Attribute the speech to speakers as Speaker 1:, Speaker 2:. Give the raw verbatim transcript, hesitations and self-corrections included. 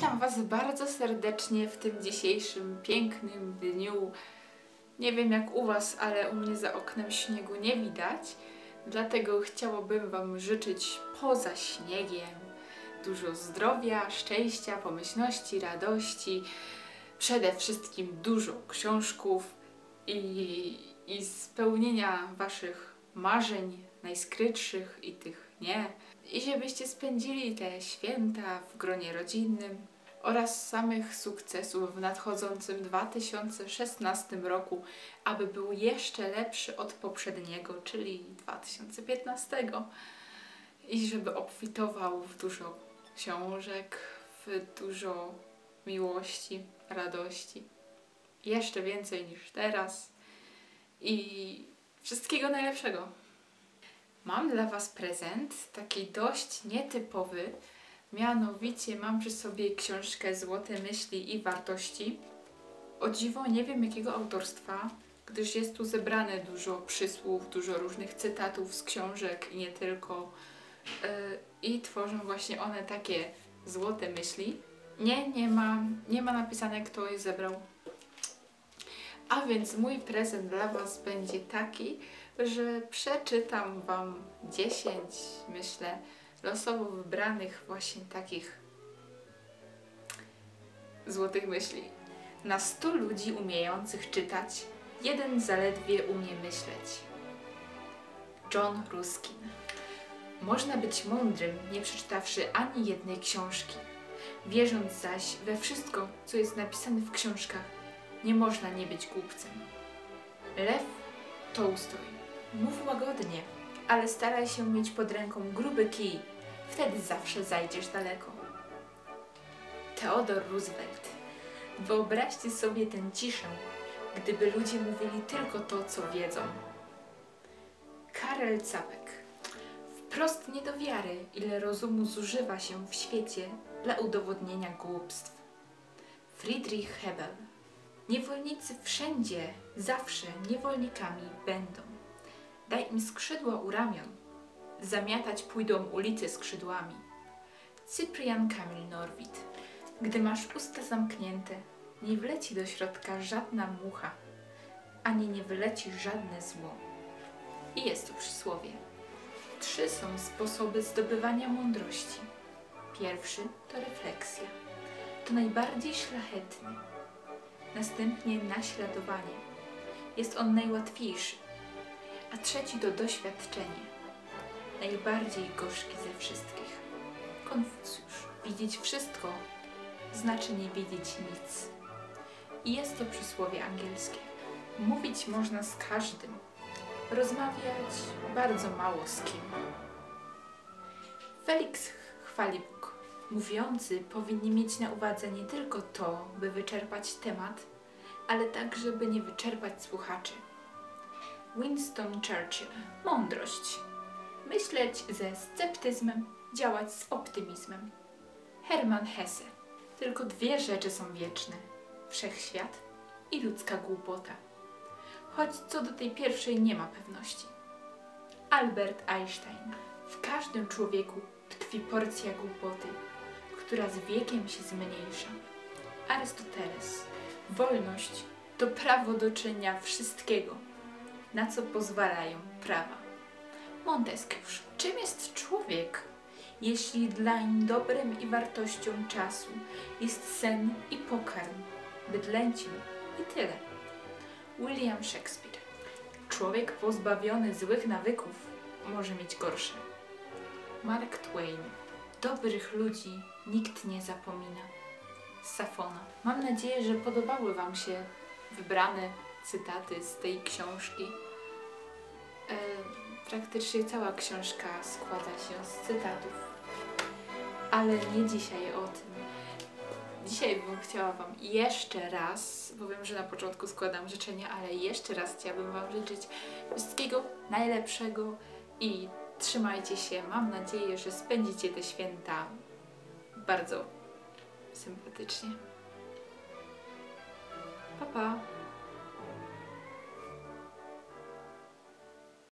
Speaker 1: Witam Was bardzo serdecznie w tym dzisiejszym pięknym dniu. Nie wiem jak u Was, ale u mnie za oknem śniegu nie widać, dlatego chciałabym Wam życzyć poza śniegiem dużo zdrowia, szczęścia, pomyślności, radości, przede wszystkim dużo książków i, i spełnienia Waszych marzeń najskrytszych i tych nie. I żebyście spędzili te święta w gronie rodzinnym oraz samych sukcesów w nadchodzącym dwa tysiące szesnastym roku, aby był jeszcze lepszy od poprzedniego, czyli dwa tysiące piętnastego. I żeby obfitował w dużo książek, w dużo miłości, radości. Jeszcze więcej niż teraz. I wszystkiego najlepszego. Mam dla Was prezent, taki dość nietypowy. Mianowicie mam przy sobie książkę Złote myśli i wartości. O dziwo nie wiem jakiego autorstwa, gdyż jest tu zebrane dużo przysłów, dużo różnych cytatów z książek i nie tylko. Yy, I tworzą właśnie one takie złote myśli. Nie, nie ma, nie ma napisane kto je zebrał. A więc mój prezent dla Was będzie taki, że przeczytam Wam dziesięć, myślę, losowo wybranych właśnie takich złotych myśli. Na stu ludzi umiejących czytać, jeden zaledwie umie myśleć. John Ruskin. Można być mądrym, nie przeczytawszy ani jednej książki. Wierząc zaś we wszystko, co jest napisane w książkach, nie można nie być głupcem. Lew Tolstoj. Mów łagodnie, ale staraj się mieć pod ręką gruby kij. Wtedy zawsze zajdziesz daleko. Theodore Roosevelt. Wyobraźcie sobie tę ciszę, gdyby ludzie mówili tylko to, co wiedzą. Karel Czapek. Wprost nie do wiary, ile rozumu zużywa się w świecie dla udowodnienia głupstw. Friedrich Hebel. Niewolnicy wszędzie, zawsze niewolnikami będą. Daj im skrzydła u ramion, zamiatać pójdą ulice skrzydłami. Cyprian Kamil Norwid. Gdy masz usta zamknięte, nie wleci do środka żadna mucha, ani nie wyleci żadne zło. I jest to przysłowie. Trzy są sposoby zdobywania mądrości. Pierwszy to refleksja. To najbardziej szlachetny. Następnie naśladowanie. Jest on najłatwiejszy. A trzeci to doświadczenie. Najbardziej gorzki ze wszystkich. Konfucjusz. Widzieć wszystko znaczy nie widzieć nic. I jest to przysłowie angielskie. Mówić można z każdym. Rozmawiać bardzo mało z kim. Felix Chwalibuk. Mówiący powinni mieć na uwadze nie tylko to, by wyczerpać temat, ale także, by nie wyczerpać słuchaczy. Winston Churchill. Mądrość. Myśleć ze sceptyzmem, działać z optymizmem. Hermann Hesse. Tylko dwie rzeczy są wieczne. Wszechświat i ludzka głupota. Choć co do tej pierwszej nie ma pewności. Albert Einstein. W każdym człowieku tkwi porcja głupoty, która z wiekiem się zmniejsza. Arystoteles. Wolność to prawo do czynienia wszystkiego, na co pozwalają prawa. Montesquieu. Czym jest człowiek, jeśli dlań dobrem i wartością czasu jest sen i pokarm, bydlęcin i tyle. William Shakespeare. Człowiek pozbawiony złych nawyków może mieć gorsze. Mark Twain. Dobrych ludzi nikt nie zapomina. Safona. Mam nadzieję, że podobały Wam się wybrane cytaty z tej książki. E, praktycznie cała książka składa się z cytatów. Ale nie dzisiaj o tym. Dzisiaj bym chciała Wam jeszcze raz, bo wiem, że na początku składam życzenia, ale jeszcze raz chciałabym Wam życzyć wszystkiego najlepszego i trzymajcie się. Mam nadzieję, że spędzicie te święta bardzo sympatycznie. Pa, pa!